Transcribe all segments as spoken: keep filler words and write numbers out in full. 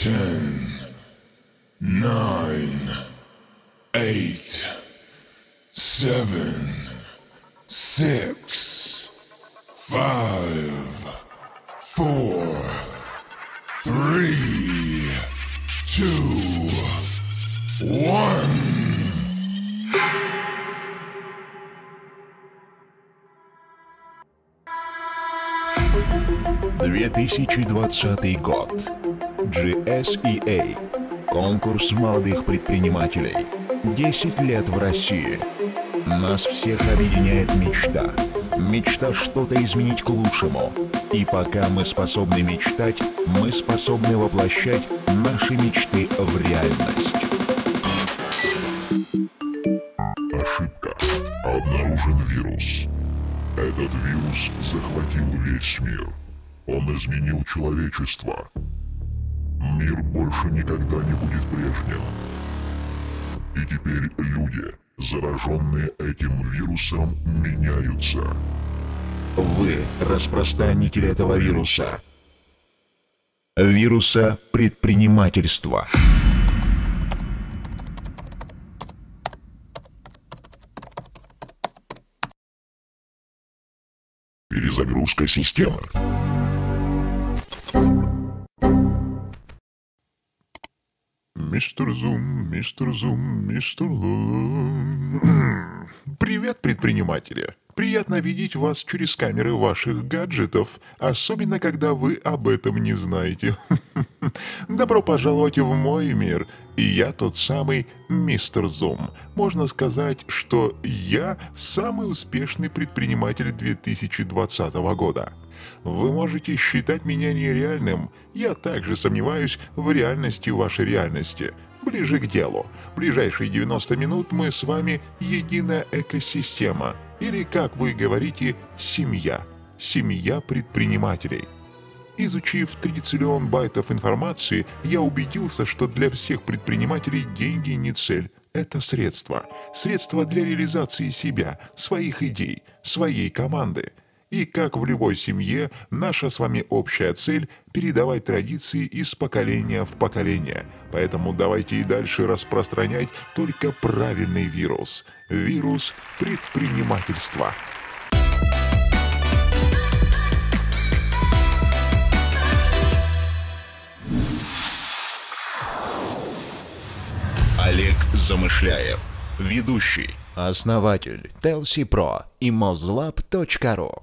Ten, nine, eight, seven, six, five, four, three, two, one. две тысячи двадцатый год. джи эс и эй. Конкурс молодых предпринимателей. десять лет в России. Нас всех объединяет мечта. Мечта что-то изменить к лучшему. И пока мы способны мечтать, мы способны воплощать наши мечты в реальность. Ошибка. Обнаружен вирус. Этот вирус захватил весь мир. Он изменил человечество. Мир больше никогда не будет прежним. И теперь люди, зараженные этим вирусом, меняются. Вы распространитель этого вируса. Вируса предпринимательства. Перезагрузка системы. Мистер Зум, мистер Зум, мистер Зум. Привет, предприниматели! Приятно видеть вас через камеры ваших гаджетов, особенно когда вы об этом не знаете. Добро пожаловать в мой мир, и я тот самый мистер Зум. Можно сказать, что я самый успешный предприниматель две тысячи двадцатого года. Вы можете считать меня нереальным, я также сомневаюсь в реальности вашей реальности. Ближе к делу. Ближайшие девяносто минут мы с вами единая экосистема, или, как вы говорите, семья. Семья предпринимателей. Изучив триллион байтов информации, я убедился, что для всех предпринимателей деньги не цель. Это средство. Средство для реализации себя, своих идей, своей команды. И как в любой семье, наша с вами общая цель – передавать традиции из поколения в поколение. Поэтому давайте и дальше распространять только правильный вирус. Вирус предпринимательства. Олег Замышляев. Ведущий. Основатель Телси Про и Mozlab точка ру.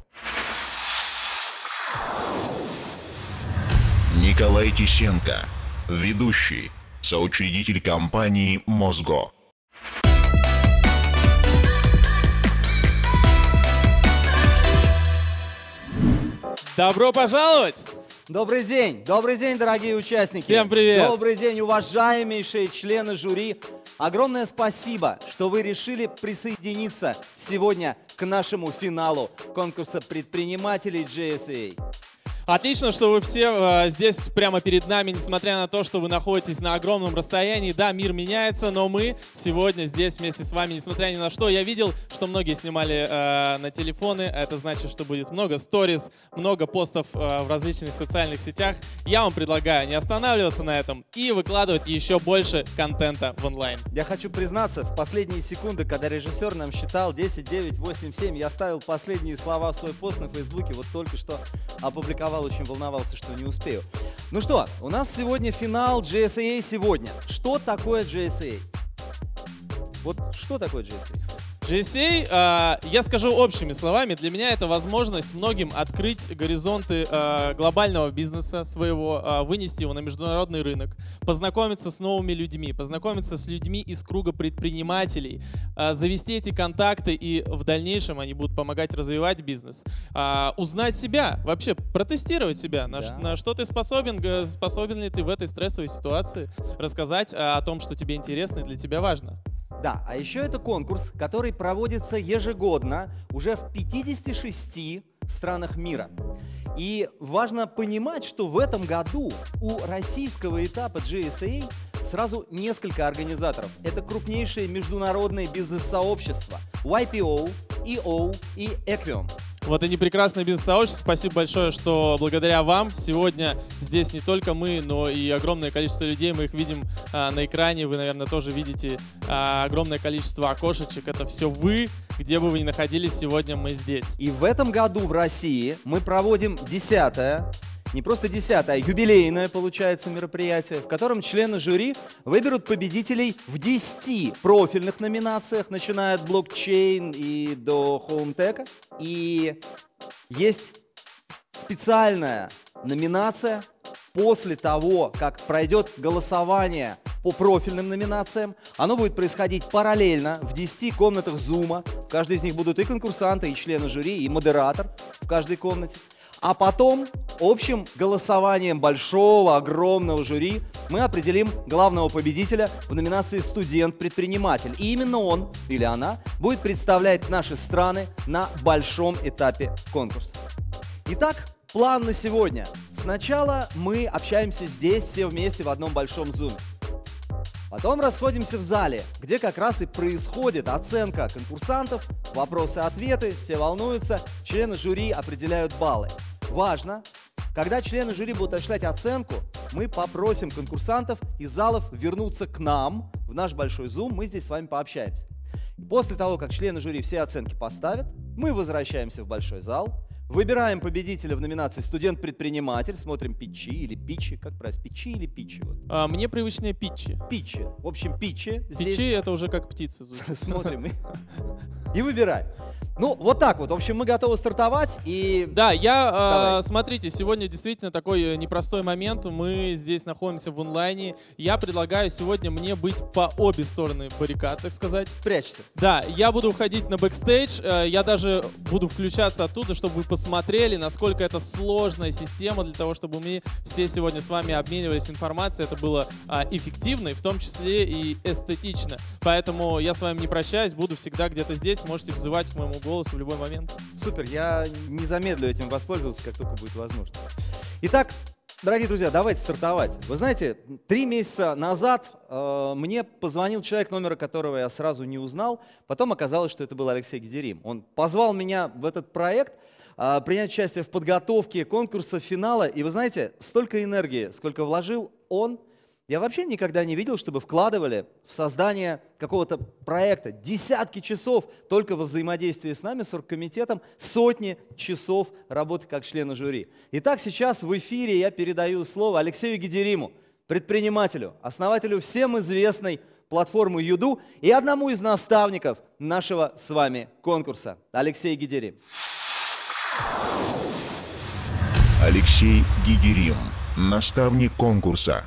Николай Тисенко. Ведущий. Соучредитель компании Mozgo. Добро пожаловать! Добрый день! Добрый день, дорогие участники! Всем привет! Добрый день, уважаемейшие члены жюри! Огромное спасибо, что вы решили присоединиться сегодня к нашему финалу конкурса предпринимателей джей эс эй. Отлично, что вы все э, здесь прямо перед нами, несмотря на то, что вы находитесь на огромном расстоянии. Да, мир меняется, но мы сегодня здесь вместе с вами, несмотря ни на что. Я видел, что многие снимали э, на телефоны. Это значит, что будет много сториз, много постов э, в различных социальных сетях. Я вам предлагаю не останавливаться на этом и выкладывать еще больше контента в онлайн. Я хочу признаться, в последние секунды, когда режиссер нам считал десять, девять, восемь, семь, я ставил последние слова в свой пост на Фейсбуке, вот только что опубликовал, очень волновался, что не успею. Ну что, у нас сегодня финал джей эс эй сегодня. Что такое джей эс эй? Вот что такое джей эс эй? джей эс эй, э, я скажу общими словами, для меня это возможность многим открыть горизонты э, глобального бизнеса своего, э, вынести его на международный рынок, познакомиться с новыми людьми, познакомиться с людьми из круга предпринимателей, э, завести эти контакты, и в дальнейшем они будут помогать развивать бизнес, э, узнать себя, вообще протестировать себя, на, Да. на что ты способен, способен ли ты в этой стрессовой ситуации, рассказать э, о том, что тебе интересно и для тебя важно. Да, а еще это конкурс, который проводится ежегодно уже в пятидесяти шести странах мира. И важно понимать, что в этом году у российского этапа джей эс эй сразу несколько организаторов. Это крупнейшие международные бизнес-сообщества уай пи о, и о и Equiom. Вот они прекрасное бизнес-сообщество. Спасибо большое, что благодаря вам сегодня здесь не только мы, но и огромное количество людей. Мы их видим а, на экране. Вы, наверное, тоже видите а, огромное количество окошечек. Это все вы. Где бы вы ни находились, сегодня мы здесь. И в этом году в России мы проводим десятое, не просто десятое, а юбилейное, получается, мероприятие, в котором члены жюри выберут победителей в десяти профильных номинациях, начиная от блокчейн и до хоумтека. И есть специальная номинация после того, как пройдет голосование по профильным номинациям. Оно будет происходить параллельно в десяти комнатах Zoom. В каждой из них будут и конкурсанты, и члены жюри, и модератор в каждой комнате. А потом общим голосованием большого, огромного жюри мы определим главного победителя в номинации «Студент-предприниматель». И именно он или она будет представлять наши страны на большом этапе конкурса. Итак, план на сегодня. Сначала мы общаемся здесь все вместе в одном большом зуме. Потом расходимся в зале, где как раз и происходит оценка конкурсантов, вопросы-ответы, все волнуются, члены жюри определяют баллы. Важно, когда члены жюри будут осуществлять оценку, мы попросим конкурсантов из залов вернуться к нам, в наш большой зум, мы здесь с вами пообщаемся. После того, как члены жюри все оценки поставят, мы возвращаемся в большой зал, выбираем победителя в номинации «Студент-предприниматель», смотрим питчи или питчи, как правильно, питчи или питчи? Вот. А, мне привычнее питчи. Питчи. В общем, питчи. Питчи здесь... это уже как птицы звучит. Смотрим и, и выбираем. Ну, вот так вот. В общем, мы готовы стартовать. И... Да, я, э, смотрите, сегодня действительно такой непростой момент. Мы здесь находимся в онлайне. Я предлагаю сегодня мне быть по обе стороны баррикад, так сказать. Прячься. Да, я буду уходить на бэкстейдж. Э, я даже буду включаться оттуда, чтобы вы посмотрели, насколько это сложная система для того, чтобы мы все сегодня с вами обменивались информацией. Это было э, эффективно и в том числе и эстетично. Поэтому я с вами не прощаюсь, буду всегда где-то здесь. Можете взывать к моему голосу в любой момент. Супер, я не замедлю этим воспользоваться, как только будет возможно. Итак, дорогие друзья, давайте стартовать. Вы знаете, три месяца назад э, мне позвонил человек, номера которого я сразу не узнал. Потом оказалось, что это был Алексей Гидерим. Он позвал меня в этот проект, э, принять участие в подготовке конкурса, финала. И вы знаете, столько энергии, сколько вложил он, я вообще никогда не видел, чтобы вкладывали в создание какого-то проекта десятки часов только во взаимодействии с нами, с оргкомитетом, сотни часов работы как члена жюри. Итак, сейчас в эфире я передаю слово Алексею Гидериму, предпринимателю, основателю всем известной платформы Юду и одному из наставников нашего с вами конкурса. Алексей Гидерим. Алексей Гидерим, наставник конкурса.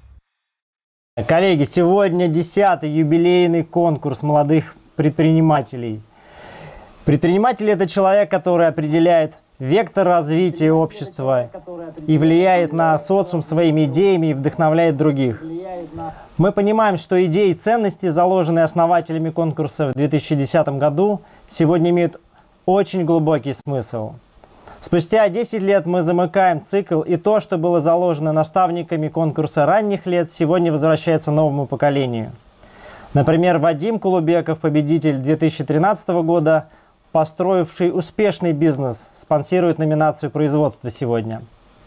Коллеги, сегодня десятый юбилейный конкурс молодых предпринимателей. Предприниматель – это человек, который определяет вектор развития общества и влияет на социум своими идеями и вдохновляет других. Мы понимаем, что идеи и ценности, заложенные основателями конкурса в две тысячи десятом году, сегодня имеют очень глубокий смысл. Спустя десять лет мы замыкаем цикл, и то, что было заложено наставниками конкурса ранних лет, сегодня возвращается новому поколению. Например, Вадим Кулубеков, победитель две тысячи тринадцатого года, построивший успешный бизнес, спонсирует номинацию производства сегодня.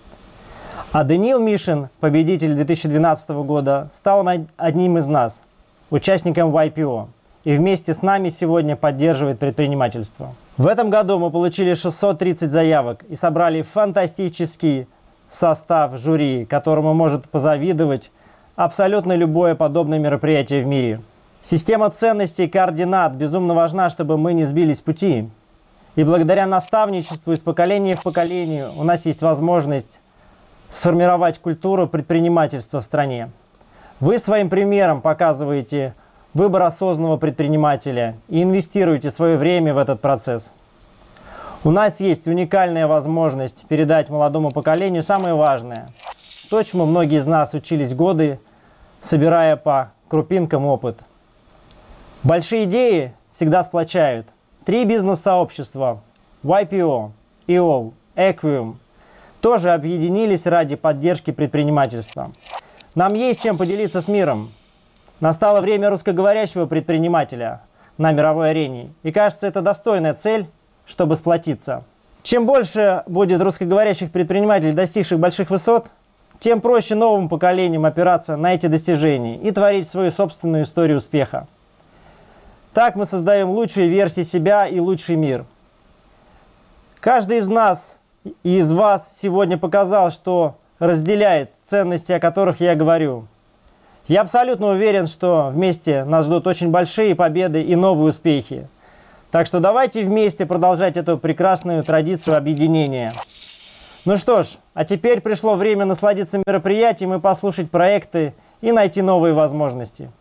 А Даниил Мишин, победитель две тысячи двенадцатого года, стал одним из нас, участником вай пи о, и вместе с нами сегодня поддерживает предпринимательство. В этом году мы получили шестьсот тридцать заявок и собрали фантастический состав жюри, которому может позавидовать абсолютно любое подобное мероприятие в мире. Система ценностей и координат безумно важна, чтобы мы не сбились с пути. И благодаря наставничеству из поколения в поколение у нас есть возможность сформировать культуру предпринимательства в стране. Вы своим примером показываете выбор осознанного предпринимателя и инвестируйте свое время в этот процесс. У нас есть уникальная возможность передать молодому поколению самое важное, то, чему многие из нас учились годы, собирая по крупинкам опыт. Большие идеи всегда сплочают. Три бизнес-сообщества вай пи о, и о, Equium тоже объединились ради поддержки предпринимательства. Нам есть чем поделиться с миром. Настало время русскоговорящего предпринимателя на мировой арене. И кажется, это достойная цель, чтобы сплотиться. Чем больше будет русскоговорящих предпринимателей, достигших больших высот, тем проще новым поколениям опираться на эти достижения и творить свою собственную историю успеха. Так мы создаем лучшие версии себя и лучший мир. Каждый из нас и из вас сегодня показал, что разделяет ценности, о которых я говорю. Я абсолютно уверен, что вместе нас ждут очень большие победы и новые успехи. Так что давайте вместе продолжать эту прекрасную традицию объединения. Ну что ж, а теперь пришло время насладиться мероприятием и послушать проекты и найти новые возможности.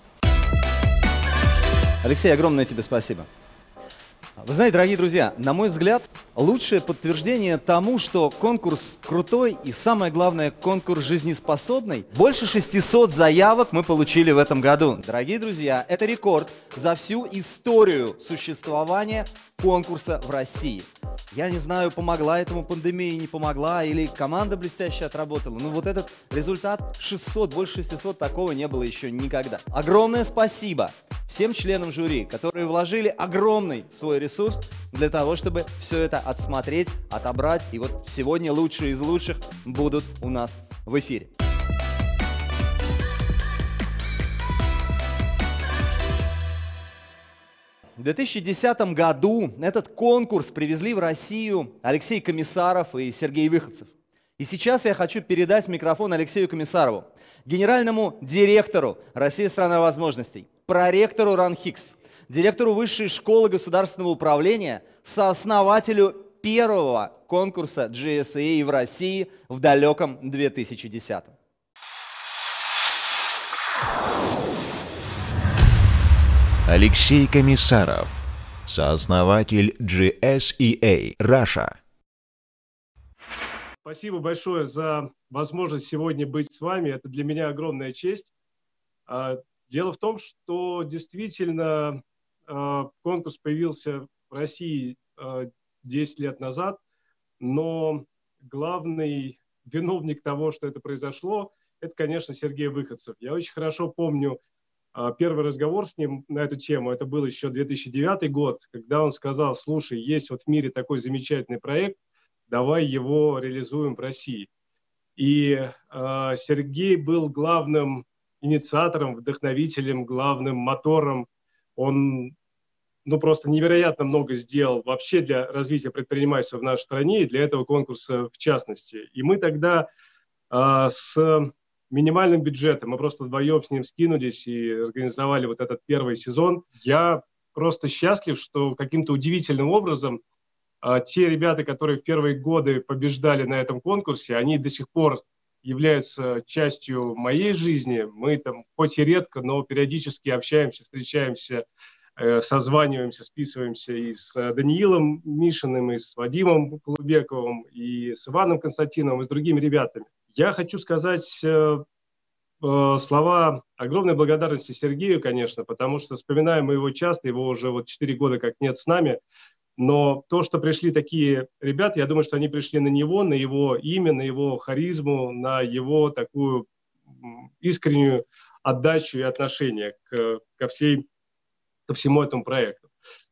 Алексей, огромное тебе спасибо. Вы знаете, дорогие друзья, на мой взгляд, лучшее подтверждение тому, что конкурс крутой и, самое главное, конкурс жизнеспособный. Больше шестисот заявок мы получили в этом году. Дорогие друзья, это рекорд за всю историю существования конкурса в России. Я не знаю, помогла этому пандемия, не помогла, или команда блестяще отработала. Но вот этот результат шестьсот, больше шестисот, такого не было еще никогда. Огромное спасибо всем членам жюри, которые вложили огромный свой ресурс для того, чтобы все это отсмотреть, отобрать. И вот сегодня лучшие из лучших будут у нас в эфире. В две тысячи десятом году этот конкурс привезли в Россию Алексей Комиссаров и Сергей Выходцев. И сейчас я хочу передать микрофон Алексею Комиссарову, генеральному директору «Россия – страна возможностей», проректору РАНХИКС, директору Высшей школы государственного управления, сооснователю первого конкурса джи эс и эй в России в далеком две тысячи десятом. Алексей Комиссаров, сооснователь джи эс и эй Russia. Спасибо большое за возможность сегодня быть с вами. Это для меня огромная честь. Дело в том, что действительно конкурс появился в России десять лет назад, но главный виновник того, что это произошло, это, конечно, Сергей Выходцев. Я очень хорошо помню первый разговор с ним на эту тему. Это был еще две тысячи девятый год, когда он сказал: слушай, есть вот в мире такой замечательный проект, давай его реализуем в России. И э, Сергей был главным инициатором, вдохновителем, главным мотором. Он ну, просто невероятно много сделал вообще для развития предпринимательства в нашей стране и для этого конкурса в частности. И мы тогда э, с минимальным бюджетом, мы просто вдвоем с ним скинулись и организовали вот этот первый сезон. Я просто счастлив, что каким-то удивительным образом а, те ребята, которые в первые годы побеждали на этом конкурсе, они до сих пор являются частью моей жизни. Мы там хоть и редко, но периодически общаемся, встречаемся, э, созваниваемся, списываемся и с Даниилом Мишиным, и с Вадимом Полубековым, и с Иваном Константиновым, и с другими ребятами. Я хочу сказать э, э, слова огромной благодарности Сергею, конечно, потому что вспоминаем мы его часто, его уже вот четыре года как нет с нами, но то, что пришли такие ребята, я думаю, что они пришли на него, на его имя, на его харизму, на его такую искреннюю отдачу и отношение к, ко, всей, ко всему этому проекту.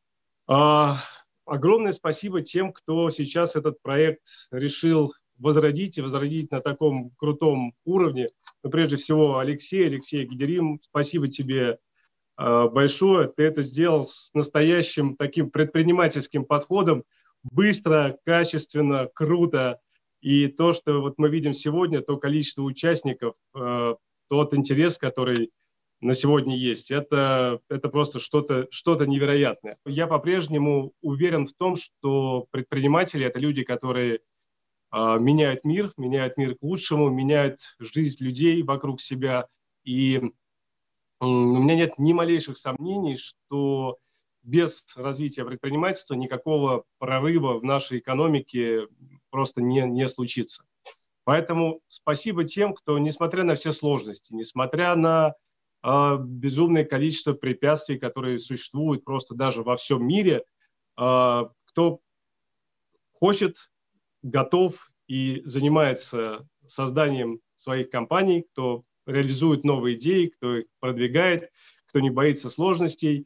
А, огромное спасибо тем, кто сейчас этот проект решил возродить и возродить на таком крутом уровне. Но прежде всего, Алексей, Алексей Гидерим, спасибо тебе э, большое. Ты это сделал с настоящим таким предпринимательским подходом. Быстро, качественно, круто. И то, что вот мы видим сегодня, то количество участников, э, тот интерес, который на сегодня есть, это, это просто что-то что-то невероятное. Я по-прежнему уверен в том, что предприниматели – это люди, которые меняют мир, меняют мир к лучшему, меняют жизнь людей вокруг себя. И у меня нет ни малейших сомнений, что без развития предпринимательства никакого прорыва в нашей экономике просто не, не случится. Поэтому спасибо тем, кто, несмотря на все сложности, несмотря на э, безумное количество препятствий, которые существуют просто даже во всем мире, э, кто хочет, готов и занимается созданием своих компаний, кто реализует новые идеи, кто их продвигает, кто не боится сложностей.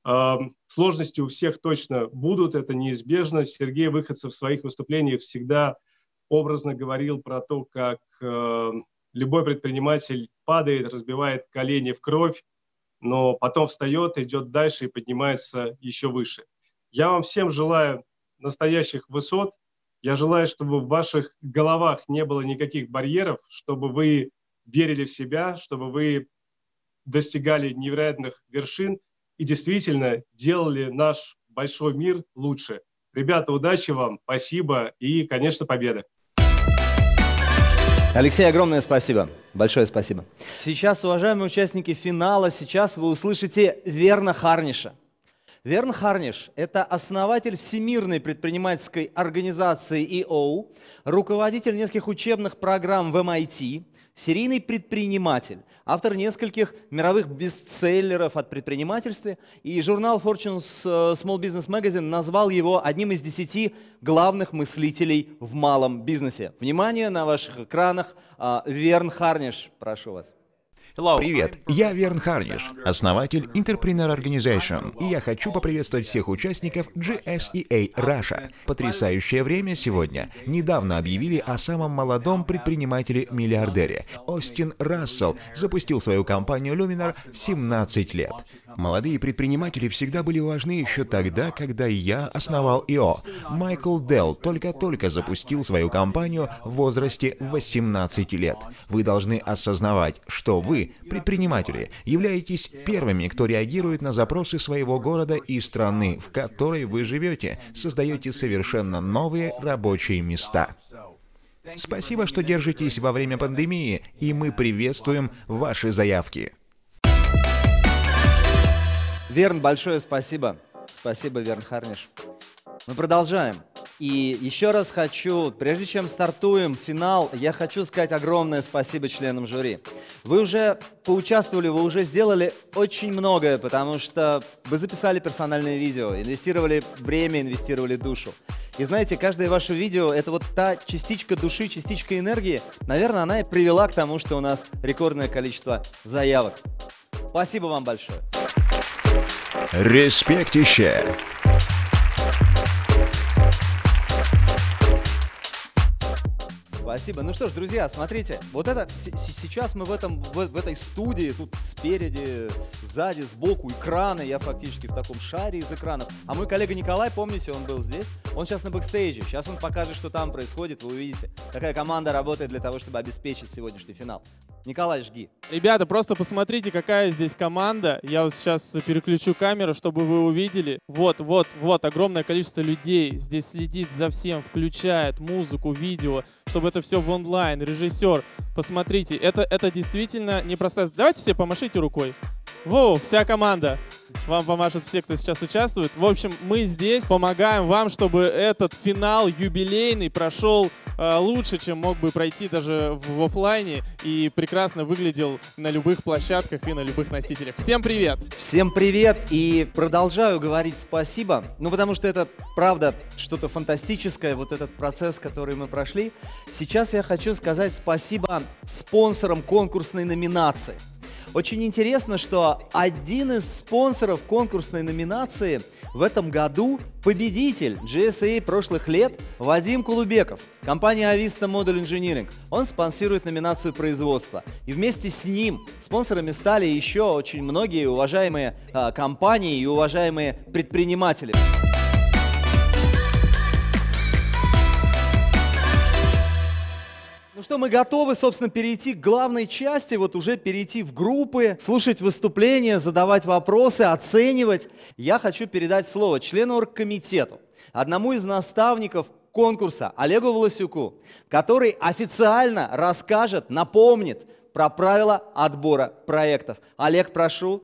Сложности у всех точно будут, это неизбежно. Сергей Выходцев в своих выступлениях всегда образно говорил про то, как любой предприниматель падает, разбивает колени в кровь, но потом встает, идет дальше и поднимается еще выше. Я вам всем желаю настоящих высот. Я желаю, чтобы в ваших головах не было никаких барьеров, чтобы вы верили в себя, чтобы вы достигали невероятных вершин и действительно делали наш большой мир лучше. Ребята, удачи вам, спасибо и, конечно, победы. Алексей, огромное спасибо. Большое спасибо. Сейчас, уважаемые участники финала, сейчас вы услышите Верна Харниша. Верн Харниш – это основатель Всемирной предпринимательской организации и о, руководитель нескольких учебных программ в эм ай ти, серийный предприниматель, автор нескольких мировых бестселлеров о предпринимательстве, и журнал Fortune Small Business Magazine назвал его одним из десяти главных мыслителей в малом бизнесе. Внимание, на ваших экранах Верн Харниш, прошу вас. Привет, я Верн Харниш, основатель Entrepreneur Organization, и я хочу поприветствовать всех участников джи эс и эй Russia. Потрясающее время сегодня. Недавно объявили о самом молодом предпринимателе-миллиардере. Остин Рассел запустил свою компанию Luminar в семнадцать лет. Молодые предприниматели всегда были важны еще тогда, когда я основал и о. Майкл Делл только-только запустил свою компанию в возрасте восемнадцати лет. Вы должны осознавать, что вы, предприниматели, являетесь первыми, кто реагирует на запросы своего города и страны, в которой вы живете, создаете совершенно новые рабочие места. Спасибо, что держитесь во время пандемии, и мы приветствуем ваши заявки. Верн, большое спасибо. Спасибо, Верн Харниш. Мы продолжаем. И еще раз хочу, прежде чем стартуем финал, я хочу сказать огромное спасибо членам жюри. Вы уже поучаствовали, вы уже сделали очень многое, потому что вы записали персональное видео, инвестировали время, инвестировали душу. И знаете, каждое ваше видео – это вот та частичка души, частичка энергии, наверное, она и привела к тому, что у нас рекордное количество заявок. Спасибо вам большое. Респектище! Спасибо. Ну что ж, друзья, смотрите, вот это сейчас мы в, этом, в, в этой студии, тут спереди, сзади, сбоку экраны, я фактически в таком шаре из экранов. А мой коллега Николай, помните, он был здесь, он сейчас на бэкстейдже, сейчас он покажет, что там происходит, вы увидите, какая команда работает для того, чтобы обеспечить сегодняшний финал. Николай, жги. Ребята, просто посмотрите, какая здесь команда. Я вот сейчас переключу камеру, чтобы вы увидели. Вот, вот, вот, огромное количество людей здесь следит за всем, включает музыку, видео, чтобы это все в онлайн, режиссер. Посмотрите, это, это действительно непростая... Давайте все помашите рукой. Воу, вся команда. Вам помашут все, кто сейчас участвует. В общем, мы здесь помогаем вам, чтобы этот финал юбилейный прошел э, лучше, чем мог бы пройти даже в, в офлайне и прекрасно выглядел на любых площадках и на любых носителях. Всем привет! Всем привет! И продолжаю говорить спасибо, ну потому что это, правда, что-то фантастическое, вот этот процесс, который мы прошли. Сейчас я хочу сказать спасибо спонсорам конкурсной номинации. Очень интересно, что один из спонсоров конкурсной номинации в этом году победитель джи эс и эй прошлых лет Вадим Кулубеков, компания Avista Model Engineering. Он спонсирует номинацию производства. И вместе с ним спонсорами стали еще очень многие уважаемые а, компании и уважаемые предприниматели. Ну что, мы готовы, собственно, перейти к главной части, вот уже перейти в группы, слушать выступления, задавать вопросы, оценивать. Я хочу передать слово члену оргкомитету, одному из наставников конкурса, Олегу Власюку, который официально расскажет, напомнит про правила отбора проектов. Олег, прошу.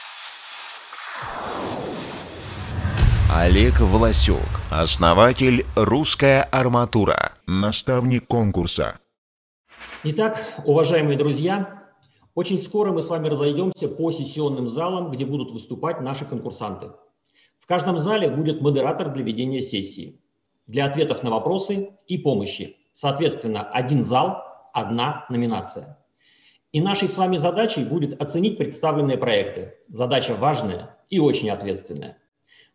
Олег Власюк, основатель «Русская арматура», наставник конкурса. Итак, уважаемые друзья, очень скоро мы с вами разойдемся по сессионным залам, где будут выступать наши конкурсанты. В каждом зале будет модератор для ведения сессии, для ответов на вопросы и помощи. Соответственно, один зал, одна номинация. И нашей с вами задачей будет оценить представленные проекты. Задача важная и очень ответственная.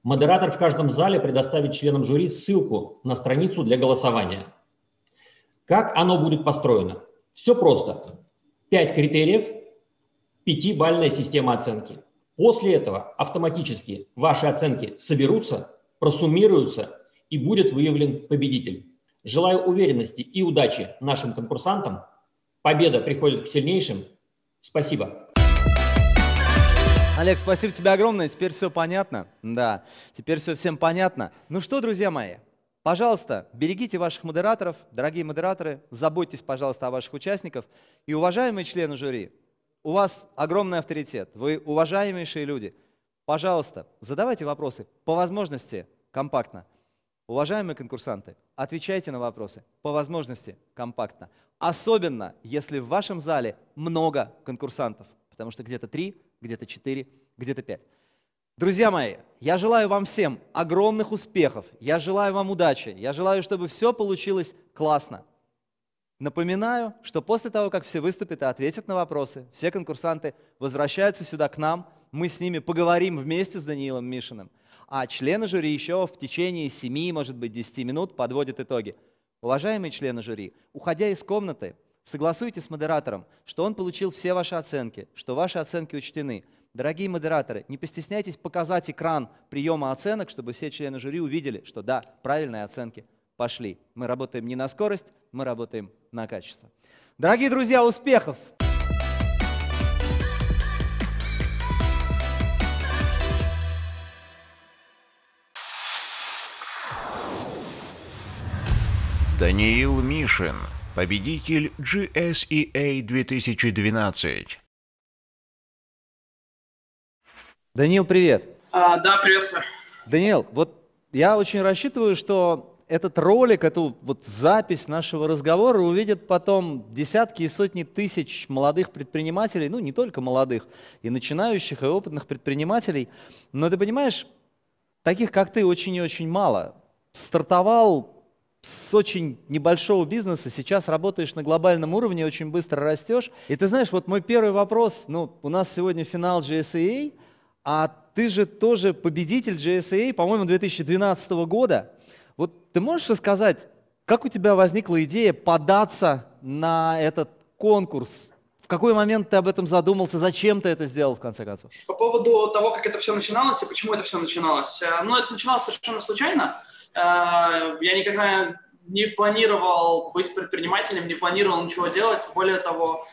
Модератор в каждом зале предоставит членам жюри ссылку на страницу для голосования. Как оно будет построено? Все просто. Пять критериев, пятибалльная система оценки. После этого автоматически ваши оценки соберутся, просуммируются и будет выявлен победитель. Желаю уверенности и удачи нашим конкурсантам. Победа приходит к сильнейшим. Спасибо. Олег, спасибо тебе огромное. Теперь все понятно. Да, теперь все всем понятно. Ну что, друзья мои, пожалуйста, берегите ваших модераторов. Дорогие модераторы, заботьтесь, пожалуйста, о ваших участниках. И, уважаемые члены жюри, у вас огромный авторитет. Вы уважаемейшие люди. Пожалуйста, задавайте вопросы по возможности компактно. Уважаемые конкурсанты, отвечайте на вопросы по возможности компактно. Особенно, если в вашем зале много конкурсантов. Потому что где-то три, где-то четыре, где-то пять. Друзья мои, я желаю вам всем огромных успехов. Я желаю вам удачи. Я желаю, чтобы все получилось классно. Напоминаю, что после того, как все выступят и ответят на вопросы, все конкурсанты возвращаются сюда к нам. Мы с ними поговорим вместе с Даниилом Мишиным. А члены жюри еще в течение семи, может быть, десяти минут подводят итоги. Уважаемые члены жюри, уходя из комнаты, согласуйте с модератором, что он получил все ваши оценки, что ваши оценки учтены. Дорогие модераторы, не постесняйтесь показать экран приема оценок, чтобы все члены жюри увидели, что да, правильные оценки пошли. Мы работаем не на скорость, мы работаем на качество. Дорогие друзья, успехов! Даниил Мишин, победитель джи эс и эй две тысячи двенадцать. Даниил, привет. А, да, приветствую. Даниил, вот я очень рассчитываю, что этот ролик, эту вот запись нашего разговора увидят потом десятки и сотни тысяч молодых предпринимателей, ну не только молодых, и начинающих, и опытных предпринимателей. Но ты понимаешь, таких как ты очень и очень мало. Стартовал с очень небольшого бизнеса, сейчас работаешь на глобальном уровне, очень быстро растешь. И ты знаешь, вот мой первый вопрос, ну, у нас сегодня финал джи эс и эй, а ты же тоже победитель джи эс и эй, по-моему, две тысячи двенадцатого года. Вот ты можешь рассказать, как у тебя возникла идея податься на этот конкурс? В какой момент ты об этом задумался? Зачем ты это сделал, в конце концов? По поводу того, как это все начиналось и почему это все начиналось. Ну, это начиналось совершенно случайно. Я никогда не планировал быть предпринимателем, не планировал ничего делать. Более того,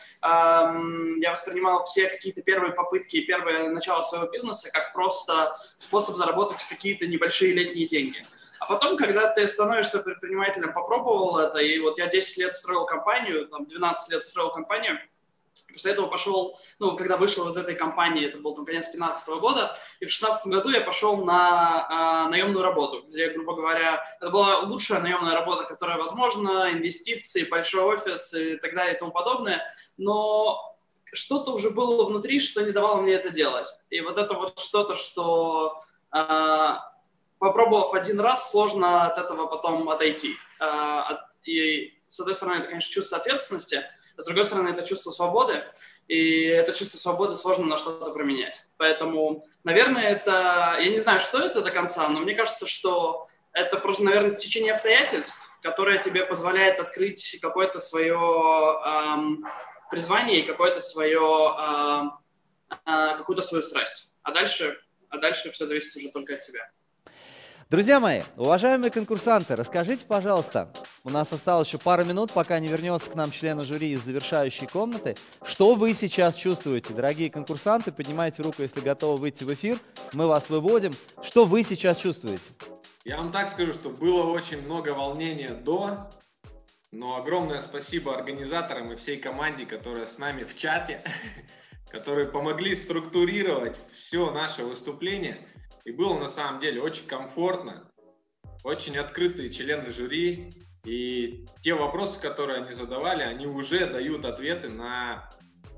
я воспринимал все какие-то первые попытки и первое начало своего бизнеса как просто способ заработать какие-то небольшие летние деньги. А потом, когда ты становишься предпринимателем, попробовал это, и вот я десять лет строил компанию, там двенадцать лет строил компанию. После этого пошел, ну, когда вышел из этой компании, это был там конец две тысячи пятнадцатого года, и в две тысячи шестнадцатом году я пошел на э, наемную работу, где, грубо говоря, это была лучшая наемная работа, которая возможна, инвестиции, большой офис и так далее и тому подобное, но что-то уже было внутри, что не давало мне это делать. И вот это вот что-то, что, э, попробовав один раз, сложно от этого потом отойти. Э, от, и, с одной стороны, это, конечно, чувство ответственности, с другой стороны, это чувство свободы, и это чувство свободы сложно на что-то променять. Поэтому, наверное, это... Я не знаю, что это до конца, но мне кажется, что это просто, наверное, стечение обстоятельств, которое тебе позволяет открыть какое-то свое эм, призвание и какое-то свое, эм, э, какую-то свою страсть. А дальше, а дальше все зависит уже только от тебя. Друзья мои, уважаемые конкурсанты, расскажите, пожалуйста, у нас осталось еще пару минут, пока не вернется к нам член жюри из завершающей комнаты. Что вы сейчас чувствуете? Дорогие конкурсанты, поднимайте руку, если готовы выйти в эфир. Мы вас выводим. Что вы сейчас чувствуете? Я вам так скажу, что было очень много волнения до, но огромное спасибо организаторам и всей команде, которая с нами в чате, которые помогли структурировать все наше выступление. И было на самом деле очень комфортно, очень открытые члены жюри, и те вопросы, которые они задавали, они уже дают ответы на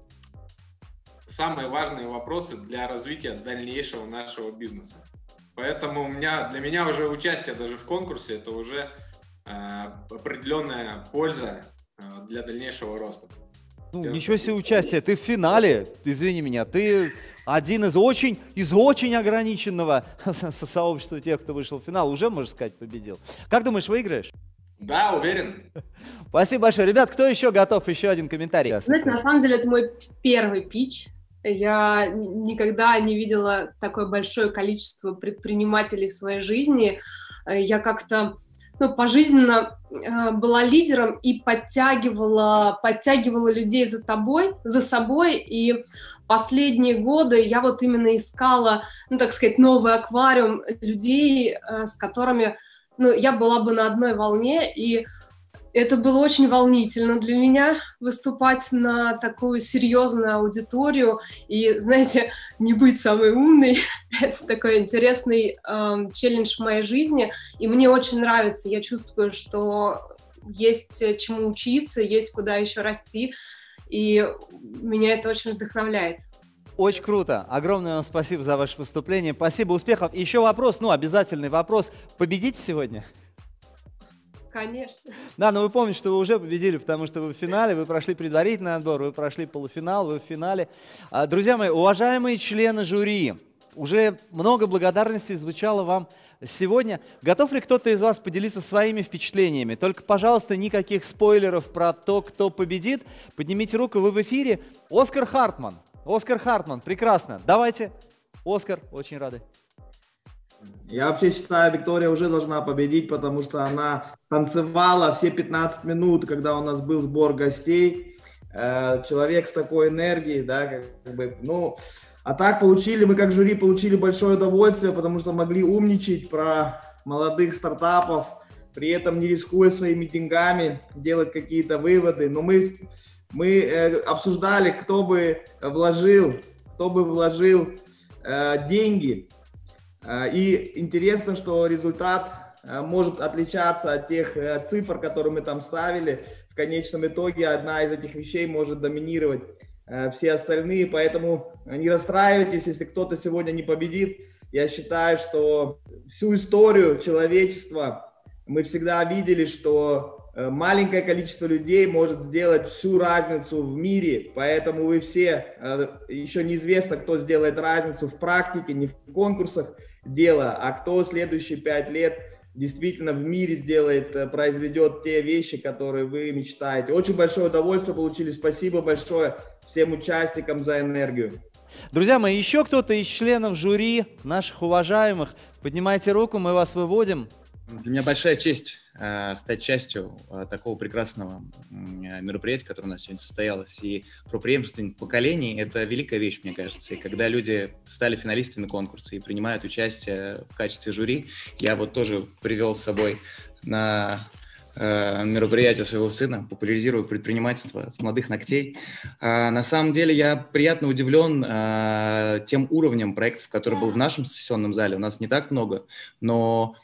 самые важные вопросы для развития дальнейшего нашего бизнеса. Поэтому у меня, для меня уже участие даже в конкурсе – это уже э, определенная польза э, для дальнейшего роста. Ну, ничего себе участие. Ты в финале, извини меня, ты один из очень, из очень ограниченного со сообщества тех, кто вышел в финал, уже, можно сказать, победил. Как думаешь, выиграешь? Да, уверен. Спасибо большое. Ребят, кто еще готов? Еще один комментарий. Знаете, на самом деле это мой первый питч. Я никогда не видела такое большое количество предпринимателей в своей жизни. Я как-то ну, пожизненно э, была лидером и подтягивала, подтягивала людей за тобой, за собой. И последние годы я вот именно искала, ну, так сказать, новый аквариум людей, э, с которыми ну, я была бы на одной волне. И это было очень волнительно для меня выступать на такую серьезную аудиторию и, знаете, не быть самой умной. Это такой интересный э, челлендж в моей жизни, и мне очень нравится. Я чувствую, что есть чему учиться, есть куда еще расти, и меня это очень вдохновляет. Очень круто. Огромное вам спасибо за ваше выступление. Спасибо, успехов. И еще вопрос, ну, обязательный вопрос. Победите сегодня? Конечно. Да, но вы помните, что вы уже победили, потому что вы в финале, вы прошли предварительный отбор, вы прошли полуфинал, вы в финале. Друзья мои, уважаемые члены жюри, уже много благодарностей звучало вам сегодня. Готов ли кто-то из вас поделиться своими впечатлениями? Только, пожалуйста, никаких спойлеров про то, кто победит. Поднимите руку, вы в эфире. Оскар Хартман. Оскар Хартман, прекрасно. Давайте. Оскар, очень рады. Я вообще считаю, Виктория уже должна победить, потому что она танцевала все пятнадцать минут, когда у нас был сбор гостей. Э, человек с такой энергией, да, как бы, ну, а так получили, мы как жюри получили большое удовольствие, потому что могли умничать про молодых стартапов, при этом не рискуя своими деньгами, делать какие-то выводы. Но мы, мы э, обсуждали, кто бы вложил, кто бы вложил э, деньги. И интересно, что результат может отличаться от тех цифр, которые мы там ставили. В конечном итоге одна из этих вещей может доминировать все остальные, поэтому не расстраивайтесь, если кто-то сегодня не победит. Я считаю, что всю историю человечества мы всегда видели, что маленькое количество людей может сделать всю разницу в мире, поэтому вы все, еще неизвестно, кто сделает разницу в практике, не в конкурсах дело, а кто следующие пять лет действительно в мире сделает, произведет те вещи, которые вы мечтаете. Очень большое удовольствие получили, спасибо большое всем участникам за энергию. Друзья мои, еще кто-то из членов жюри, наших уважаемых, поднимайте руку, мы вас выводим. Для меня большая честь э, стать частью э, такого прекрасного э, мероприятия, которое у нас сегодня состоялось. И про преемственность поколений – это великая вещь, мне кажется. И когда люди стали финалистами конкурса и принимают участие в качестве жюри, я вот тоже привел с собой на э, мероприятие своего сына, популяризирую предпринимательство с молодых ногтей. Э, на самом деле я приятно удивлен э, тем уровнем проектов, который был в нашем сессионном зале. У нас не так много, но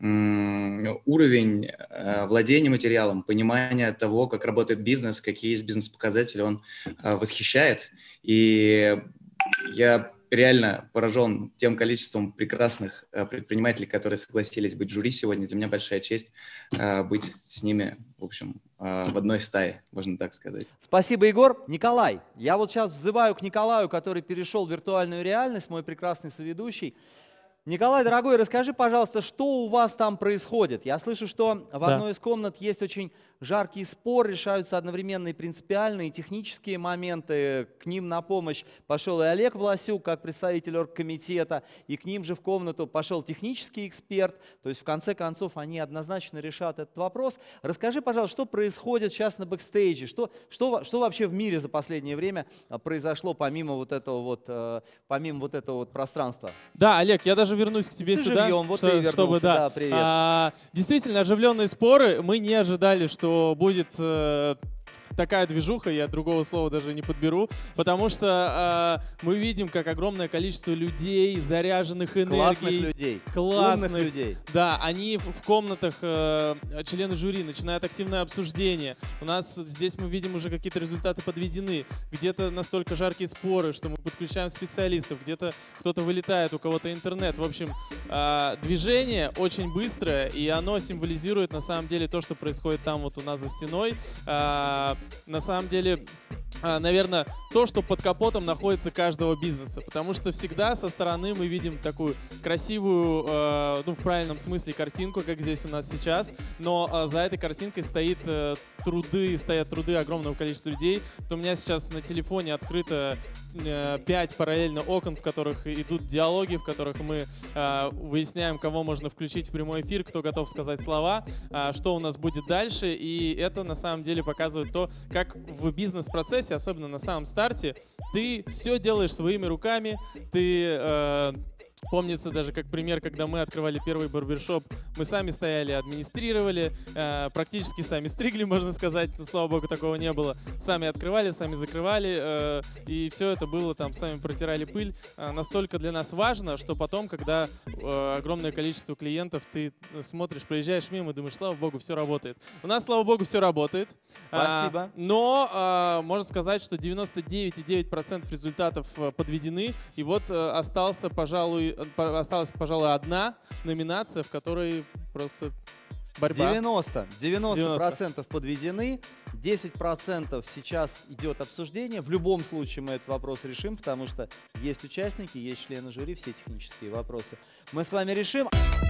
уровень э, владения материалом, понимание того, как работает бизнес, какие есть бизнес-показатели, он э, восхищает. И я реально поражен тем количеством прекрасных э, предпринимателей, которые согласились быть в жюри сегодня. Для меня большая честь э, быть с ними, в общем, э, в одной стае, можно так сказать. Спасибо, Егор. Николай, я вот сейчас взываю к Николаю, который перешел в виртуальную реальность, мой прекрасный соведущий. Николай, дорогой, расскажи, пожалуйста, что у вас там происходит? Я слышу, что в Да. одной из комнат есть очень жаркий спор, решаются одновременно и принципиальные, и технические моменты. К ним на помощь пошел и Олег Власюк, как представитель оргкомитета, и к ним же в комнату пошел технический эксперт. То есть, в конце концов, они однозначно решат этот вопрос. Расскажи, пожалуйста, что происходит сейчас на бэкстейдже? Что, что, что вообще в мире за последнее время произошло помимо вот этого вот, э, помимо вот этого вот пространства? Да, Олег, я даже вернусь к тебе Ты сюда, живьем, вот что- ты и вернулся, чтобы, да, да, привет. А, действительно, оживленные споры. Мы не ожидали, что будет э, такая движуха, я другого слова даже не подберу, потому что э, мы видим, как огромное количество людей, заряженных энергией. Классных людей, Классных умных людей. Да, они в, в комнатах, э, члены жюри, начинают активное обсуждение. У нас здесь мы видим уже какие-то результаты подведены. Где-то настолько жаркие споры, что мы подключаем специалистов, где-то кто-то вылетает, у кого-то интернет. В общем, э, движение очень быстрое, и оно символизирует на самом деле то, что происходит там вот у нас за стеной. Э, на самом деле наверное, то, что под капотом находится каждого бизнеса. Потому что всегда со стороны мы видим такую красивую, э, ну, в правильном смысле, картинку, как здесь у нас сейчас. Но э, за этой картинкой стоит э, труды, стоят труды огромного количества людей. Вот у меня сейчас на телефоне открыто э, пять параллельно окон, в которых идут диалоги, в которых мы э, выясняем, кого можно включить в прямой эфир, кто готов сказать слова, э, что у нас будет дальше. И это на самом деле показывает то, как в бизнес-процессе, особенно на самом старте, ты все делаешь своими руками, ты... Э, Помнится даже как пример, когда мы открывали первый барбершоп, мы сами стояли, администрировали, э, практически сами стригли, можно сказать, но, слава богу, такого не было. Сами открывали, сами закрывали, э, и все это было там, сами протирали пыль. Э, настолько для нас важно, что потом, когда э, огромное количество клиентов, ты смотришь, проезжаешь мимо и думаешь, слава богу, все работает. У нас, слава богу, все работает. Спасибо. А, но э, можно сказать, что девяносто девять и девять десятых процента результатов подведены, и вот э, остался, пожалуй, осталась, пожалуй, одна номинация, в которой просто борьба. девяносто, девяносто процентов подведены, десять процентов сейчас идет обсуждение. В любом случае мы этот вопрос решим, потому что есть участники, есть члены жюри, все технические вопросы мы с вами решим.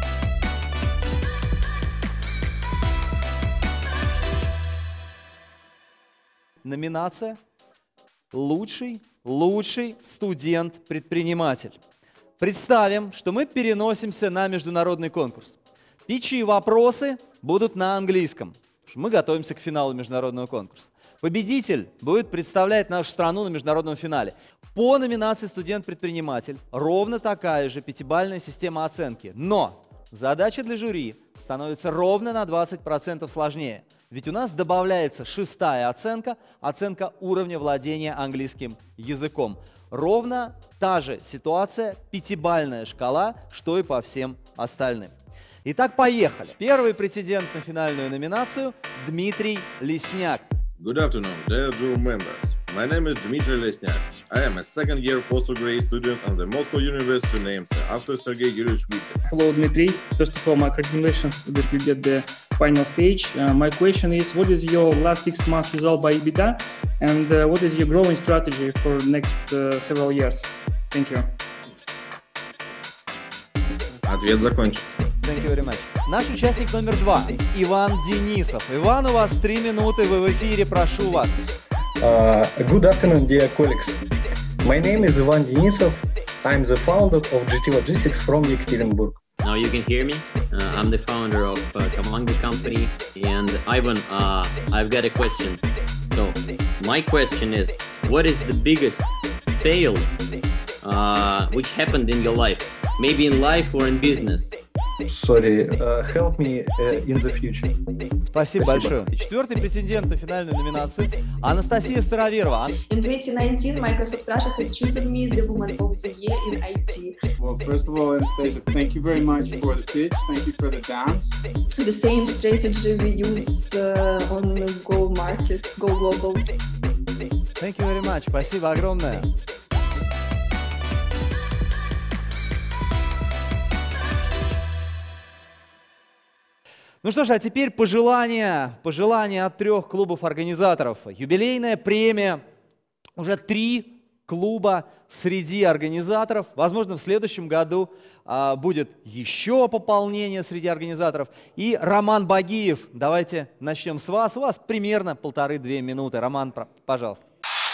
Номинация «Лучший, лучший студент-предприниматель». Представим, что мы переносимся на международный конкурс. Питчи и вопросы будут на английском. Мы готовимся к финалу международного конкурса. Победитель будет представлять нашу страну на международном финале. По номинации «Студент-предприниматель» ровно такая же пятибалльная система оценки. Но задача для жюри становится ровно на двадцать процентов сложнее. Ведь у нас добавляется шестая оценка, оценка уровня владения английским языком. Ровно та же ситуация, пятибалльная шкала, что и по всем остальным. Итак, поехали. Первый претендент на финальную номинацию – Дмитрий Лесняк. Good afternoon, dear jury members. My name is Dmitry Lesnyak. I am a second-year postgraduate student at the Moscow University named after Sergei Yuryevich Vitin. Hello, Dmitry. First of all, my congratulations that you get the final stage. Uh, my question is, what is your last six months result by EBITDA, and uh, what is your growing strategy for next uh, several years? Thank you. Ответ закончен. Thank you very much. Наш участник номер два – Иван Денисов. Иван, у вас три минуты, вы в эфире, прошу вас. Uh, good afternoon, dear colleagues. My name is Ivan Denisov. I'm the founder of G T Logistics from Yekaterinburg. Now you can hear me. Uh, I'm the founder of uh, Kamanga Company. And Ivan, uh, I've got a question. So my question is, what is the biggest fail uh, which happened in your life? Maybe in life or in business? Sorry, uh, help me uh, in the future. Спасибо, Спасибо большое. И четвертый претендент на финальную номинацию – Анастасия Староверова. In twenty nineteen, Microsoft Russia has chosen me the woman of the year in I T. Well, first of all, Anastasia, thank you very much for the pitch. Thank you for the dance. The same strategy we use uh, on Go Market, Go Global. Thank you very much. Спасибо огромное. Ну что ж, а теперь пожелания, пожелания от трех клубов-организаторов. Юбилейная премия, уже три клуба среди организаторов. Возможно, в следующем году а, будет еще пополнение среди организаторов. И Роман Багиев, давайте начнем с вас. У вас примерно полторы-две минуты. Роман, пожалуйста.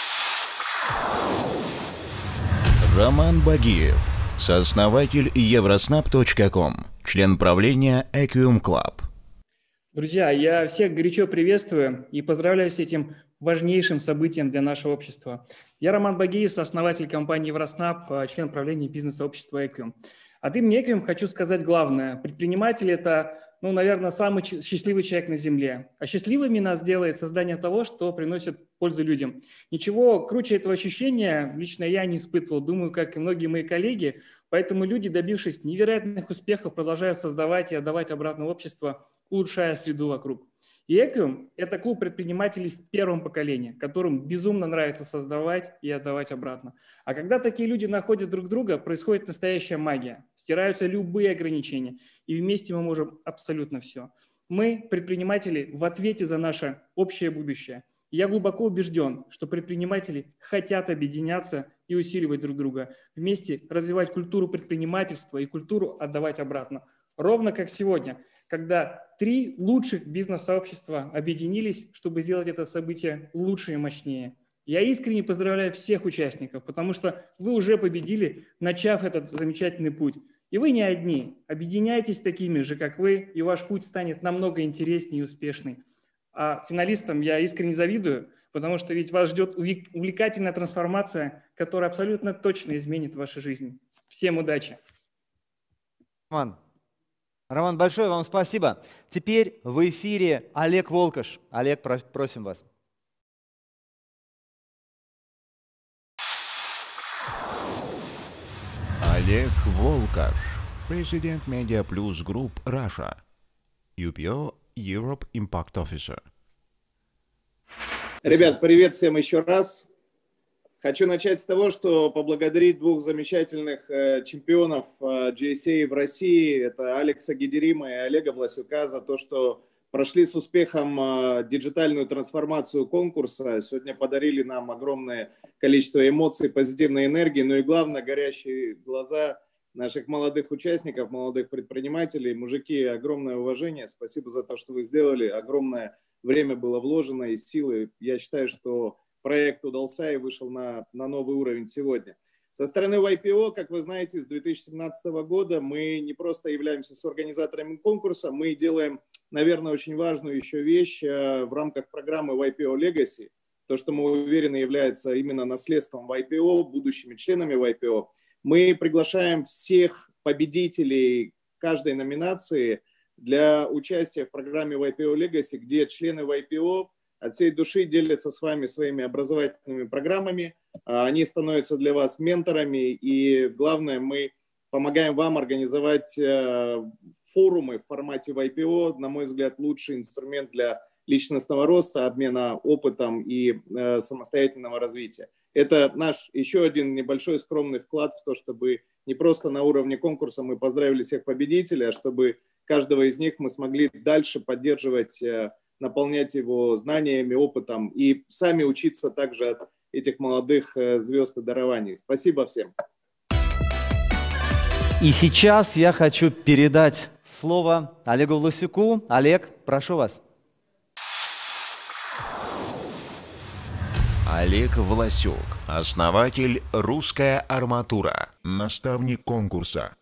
Роман Багиев, сооснователь евроснаб точка ком, член правления Equium Club. Друзья, я всех горячо приветствую и поздравляю с этим важнейшим событием для нашего общества. Я Роман Багиев, сооснователь компании Евроснаб, член правления бизнес-сообщества Equium. От имени Equium хочу сказать главное. Предприниматель – это, ну, наверное, самый счастливый человек на Земле. А счастливыми нас делает создание того, что приносит пользу людям. Ничего круче этого ощущения лично я не испытывал, думаю, как и многие мои коллеги. Поэтому люди, добившись невероятных успехов, продолжают создавать и отдавать обратно в общество, улучшая среду вокруг. И Equium – это клуб предпринимателей в первом поколении, которым безумно нравится создавать и отдавать обратно. А когда такие люди находят друг друга, происходит настоящая магия. Стираются любые ограничения, и вместе мы можем абсолютно все. Мы, предприниматели, в ответе за наше общее будущее. И я глубоко убежден, что предприниматели хотят объединяться и усиливать друг друга, вместе развивать культуру предпринимательства и культуру отдавать обратно. Ровно как сегодня, когда три лучших бизнес-сообщества объединились, чтобы сделать это событие лучше и мощнее. Я искренне поздравляю всех участников, потому что вы уже победили, начав этот замечательный путь. И вы не одни. Объединяйтесь такими же, как вы, и ваш путь станет намного интереснее и успешней. А финалистам я искренне завидую, потому что ведь вас ждет увлекательная трансформация, которая абсолютно точно изменит вашу жизнь. Всем удачи! Роман, Роман, большое вам спасибо. Теперь в эфире Олег Волкаш. Олег, просим вас. Олег Волкаш, президент Media Plus Group Russia, ю пи о Europe Impact Officer. Ребят, привет всем еще раз. Хочу начать с того, что поблагодарить двух замечательных э, чемпионов э, джи эс эй в России. Это Алекса Гедерима и Олега Власюка за то, что прошли с успехом э, диджитальную трансформацию конкурса. Сегодня подарили нам огромное количество эмоций, позитивной энергии, но и главное, горящие глаза наших молодых участников, молодых предпринимателей. Мужики, огромное уважение. Спасибо за то, что вы сделали. Огромное время было вложено и силы. Я считаю, что проект удался и вышел на, на новый уровень сегодня. Со стороны вай пи о, как вы знаете, с две тысячи семнадцатого года мы не просто являемся соорганизаторами конкурса, мы делаем, наверное, очень важную еще вещь в рамках программы вай пи о Legacy. То, что мы уверены является именно наследством вай пи о, будущими членами вай пи о. Мы приглашаем всех победителей каждой номинации для участия в программе вай пи о Legacy, где члены вай пи о от всей души делятся с вами своими образовательными программами. Они становятся для вас менторами. И главное, мы помогаем вам организовать форумы в формате вай пи о. На мой взгляд, лучший инструмент для личностного роста, обмена опытом и самостоятельного развития. Это наш еще один небольшой скромный вклад в то, чтобы не просто на уровне конкурса мы поздравили всех победителей, а чтобы каждого из них мы смогли дальше поддерживать, наполнять его знаниями, опытом и сами учиться также от этих молодых звезд и дарований. Спасибо всем. И сейчас я хочу передать слово Олегу Власюку. Олег, прошу вас. Олег Власюк, основатель «Русская арматура», наставник конкурса.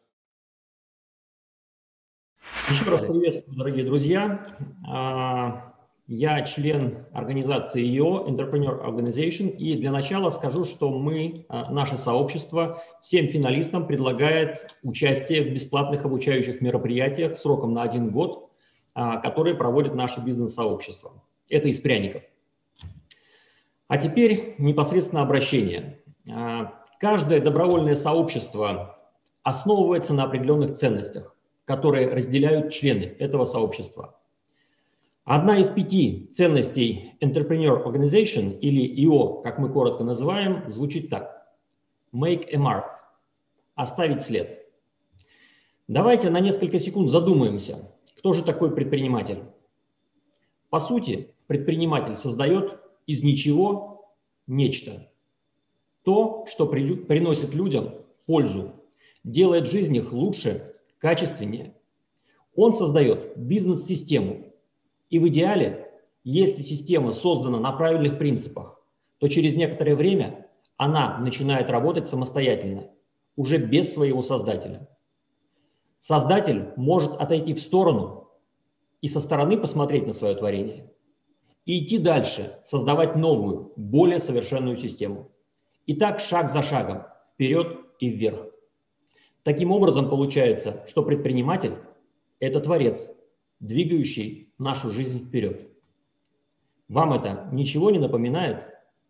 Еще раз приветствую, дорогие друзья. Я член организации и о, Entrepreneur Organization, и для начала скажу, что мы, наше сообщество, всем финалистам предлагает участие в бесплатных обучающих мероприятиях сроком на один год, которые проводит наше бизнес-сообщество. Это из пряников. А теперь непосредственно обращение. Каждое добровольное сообщество основывается на определенных ценностях, которые разделяют члены этого сообщества. Одна из пяти ценностей Entrepreneur Organization, или и о, как мы коротко называем, звучит так. Make a mark. Оставить след. Давайте на несколько секунд задумаемся, кто же такой предприниматель. По сути, предприниматель создает из ничего нечто. То, что при, приносит людям пользу, делает жизнь их лучше, качественнее. Он создает бизнес-систему. И в идеале, если система создана на правильных принципах, то через некоторое время она начинает работать самостоятельно, уже без своего создателя. Создатель может отойти в сторону и со стороны посмотреть на свое творение и идти дальше, создавать новую, более совершенную систему. И так шаг за шагом, вперед и вверх. Таким образом получается, что предприниматель – это творец, двигающий нашу жизнь вперед. Вам это ничего не напоминает?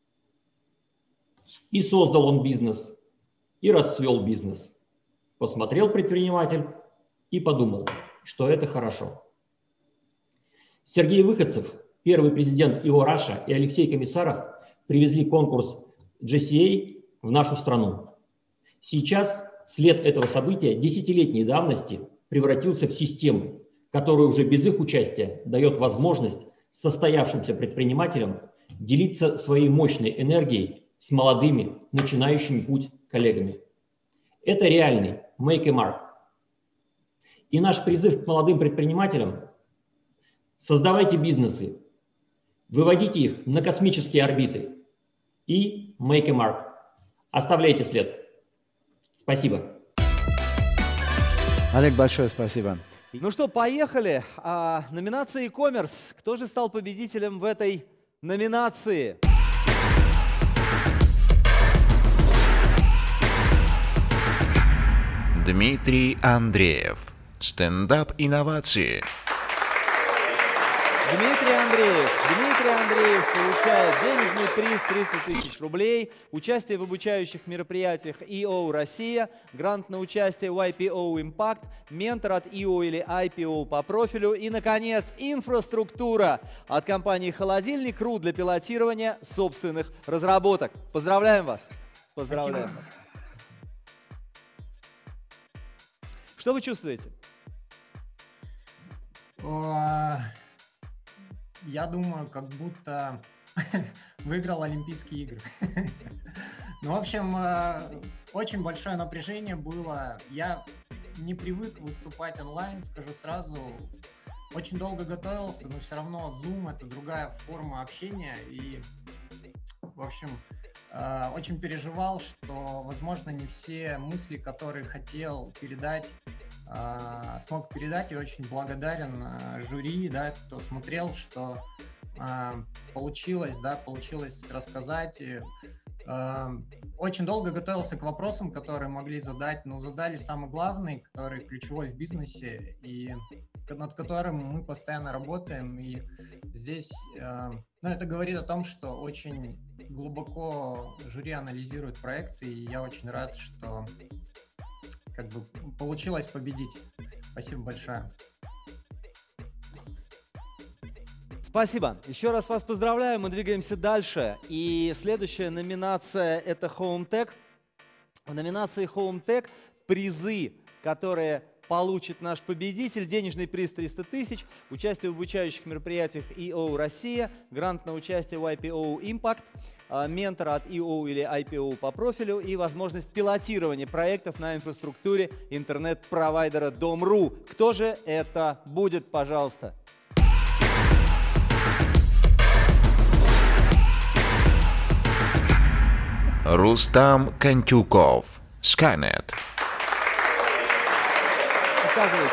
И создал он бизнес, и расцвел бизнес. Посмотрел предприниматель и подумал, что это хорошо. Сергей Выходцев, первый президент и о Russia, и Алексей Комиссаров привезли конкурс джи си эй в нашу страну. Сейчас след этого события десятилетней давности превратился в систему, которая уже без их участия дает возможность состоявшимся предпринимателям делиться своей мощной энергией с молодыми, начинающими путь коллегами. Это реальный make a mark. И наш призыв к молодым предпринимателям: создавайте бизнесы, выводите их на космические орбиты и make a mark. Оставляйте след. Спасибо. Олег, большое спасибо. Ну что, поехали. А, номинация e-commerce. Кто же стал победителем в этой номинации? Дмитрий Андреев. Стендап-инновации. Дмитрий Андреев. Дмитрий Андреев получает денежный приз триста тысяч рублей, участие в обучающих мероприятиях и о Россия, грант на участие в ай пи о Impact, ментор от и о или ай пи о по профилю и, наконец, инфраструктура от компании Холодильник.ру для пилотирования собственных разработок. Поздравляем вас! Поздравляем вас! Что вы чувствуете? Я думаю, как будто выиграл Олимпийские игры. Ну, в общем, очень большое напряжение было. Я не привык выступать онлайн, скажу сразу. Очень долго готовился, но все равно Zoom — это другая форма общения. И, в общем, очень переживал, что, возможно, не все мысли, которые хотел передать, смог передать, и очень благодарен жюри, да, кто смотрел, что получилось, да, получилось рассказать. И, очень долго готовился к вопросам, которые могли задать, но задали самый главный, который ключевой в бизнесе, и над которым мы постоянно работаем. И здесь, ну, это говорит о том, что очень глубоко жюри анализирует проект, и я очень рад, что как бы получилось победить. Спасибо большое. Спасибо. Еще раз вас поздравляю. Мы двигаемся дальше. И следующая номинация – это Home Tech. В номинации Home Tech призы, которые получит наш победитель: денежный приз триста тысяч, участие в обучающих мероприятиях и о Россия, грант на участие в ай пи о Impact, ментор от и о или ай пи о по профилю и возможность пилотирования проектов на инфраструктуре интернет-провайдера дом точка ру. Кто же это будет, пожалуйста? Рустам Контюков. Skynet. Рассказывайте.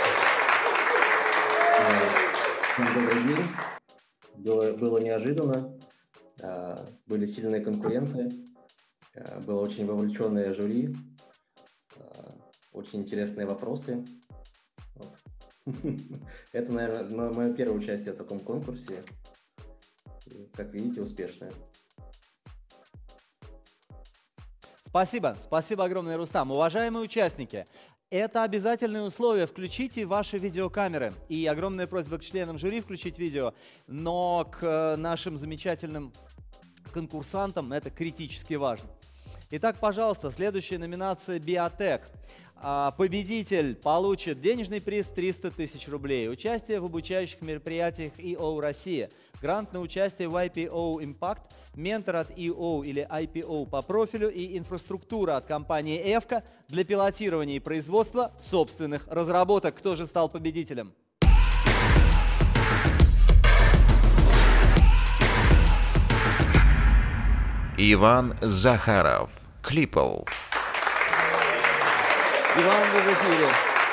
Добрый день. Было, было неожиданно. Были сильные конкуренты. Было очень вовлеченное жюри. Очень интересные вопросы. Вот. Это, наверное, мое первое участие в таком конкурсе. Как видите, успешное. Спасибо. Спасибо огромное, Рустам. Уважаемые участники, это обязательное условие. Включите ваши видеокамеры. И огромная просьба к членам жюри включить видео. Но к нашим замечательным конкурсантам это критически важно. Итак, пожалуйста, следующая номинация «Биотек». Победитель получит денежный приз триста тысяч рублей, участие в обучающих мероприятиях и о Россия, грант на участие в ай пи о Impact, ментор от и о или ай пи о по профилю и инфраструктура от компании Эвка для пилотирования и производства собственных разработок. Кто же стал победителем? Иван Захаров. Клипл. Иван, вы в эфире.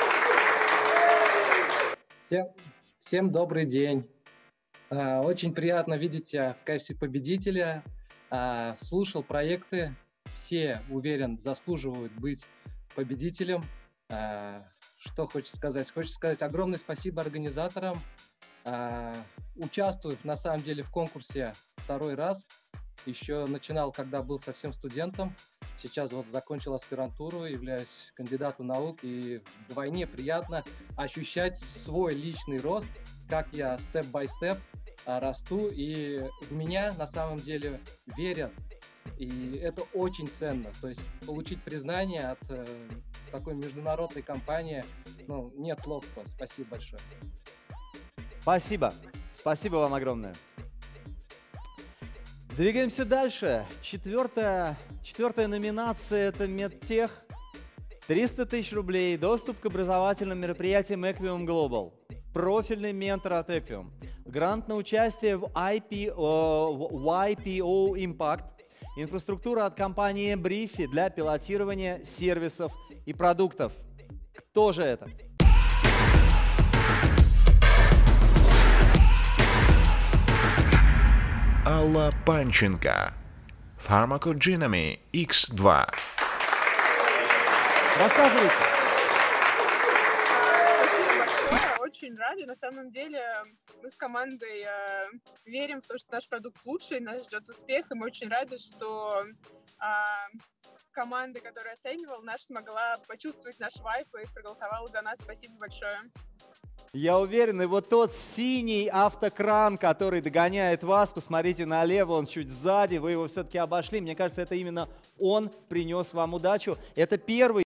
Всем, всем добрый день. Очень приятно видеть тебя в качестве победителя. Слушал проекты. Все, уверен, заслуживают быть победителем. Что хочется сказать? Хочется сказать огромное спасибо организаторам. Участвую, на самом деле, в конкурсе второй раз. Еще начинал, когда был совсем студентом. Сейчас вот закончил аспирантуру, являюсь кандидатом наук, и вдвойне приятно ощущать свой личный рост, как я степ-бай-степ расту, и в меня на самом деле верят, и это очень ценно. То есть получить признание от э, такой международной компании, ну, нет слов. Спасибо большое. Спасибо. Спасибо вам огромное. Двигаемся дальше. Четвертая, четвертая номинация – это медтех. триста тысяч рублей, доступ к образовательным мероприятиям Equium Global. Профильный ментор от Equium. Грант на участие в ай пи о, в уай пи о Impact. Инфраструктура от компании Briefy для пилотирования сервисов и продуктов. Кто же это? Алла Панченко. Pharmacogenomy икс два. Рассказывайте. Спасибо большое, очень рады. На самом деле мы с командой э, верим в то, что наш продукт лучший, нас ждет успех, и мы очень рады, что э, команда, которая оценивала, наш смогла почувствовать наш вайб и проголосовала за нас. Спасибо большое. Я уверен, и вот тот синий автокран, который догоняет вас, посмотрите налево, он чуть сзади, вы его все-таки обошли. Мне кажется, это именно он принес вам удачу. Это первый